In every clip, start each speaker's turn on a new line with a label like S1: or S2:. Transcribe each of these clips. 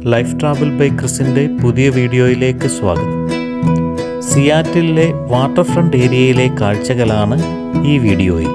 S1: Life travel by ക്രിസിൻ്റെ പുതിയ വീഡിയോയിലേക്ക് സ്വാഗതം. സിയാറ്റിലെ വാട്ടർ ഫ്രണ്ട് ഏരിയയിലെ കാഴ്ചകളാണ് ഈ വീഡിയോയിൽ.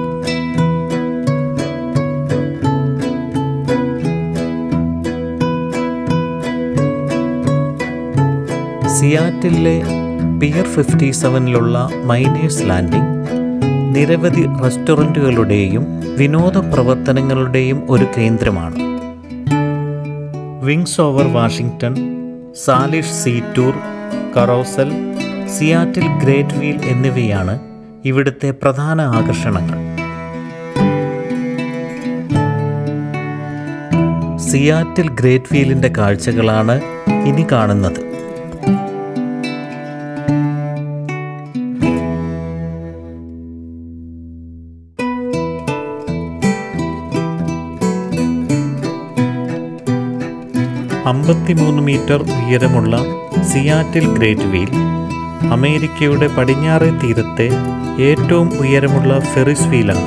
S1: സിയാറ്റിലെ പിയർ 57ലുള്ള മൈനേഴ്സ് ലാൻഡിംഗ് നിരവധി റെസ്റ്റോറൻറ്റുകളുടെയും വിനോദ പ്രവർത്തനങ്ങളുടെയും ഒരു കേന്ദ്രമാണ്. Wings Over Washington, Salish Sea Tour, carousel, Seattle Great Wheel എന്നിവയാണ് ഇവിടുത്തെ പ്രധാന ആകർഷണങ്ങൾ. സിയാറ്റിൽ ഗ്രേറ്റ് വീലിൻ്റെ കാഴ്ചകളാണ് ഇനി കാണുന്നത്. മീറ്റർ ഉയരമുള്ള സിയാറ്റിൽ ഗ്രേറ്റ് വീൽ അമേരിക്കയുടെ പടിഞ്ഞാറേ തീരത്തെ ഏറ്റവും ഉയരമുള്ള ഫെറിസ് വീലാണ്.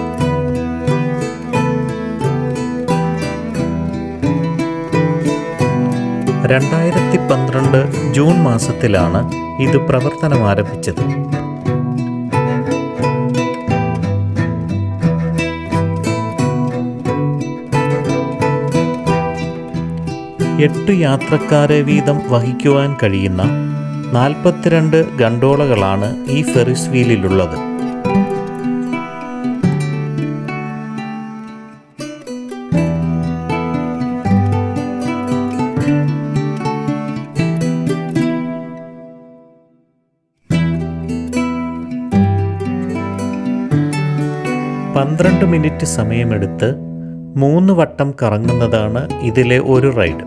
S1: ജൂൺ മാസത്തിലാണ് ഇത് പ്രവർത്തനം ആരംഭിച്ചത്. എട്ട് യാത്രക്കാരെ വീതം വഹിക്കുവാൻ കഴിയുന്ന 42 ഗണ്ടോളകളാണ് ഈ ഫെറിസ് വീലിലുള്ളത്. മിനിറ്റ് സമയമെടുത്ത് 3 വട്ടം കറങ്ങുന്നതാണ് ഇതിലെ ഒരു റൈഡ്.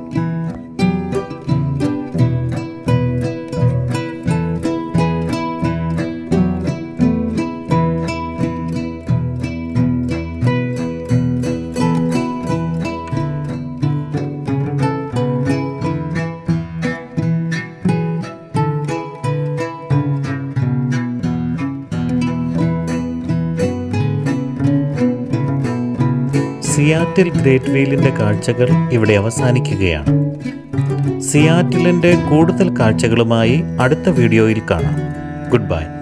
S1: സിയാറ്റിൽ ഗ്രേറ്റ് വീലിൻ്റെ കാഴ്ചകൾ ഇവിടെ അവസാനിക്കുകയാണ്. സിയാറ്റിലിൻ്റെ കൂടുതൽ കാഴ്ചകളുമായി അടുത്ത വീഡിയോയിൽ കാണാം. Good bye.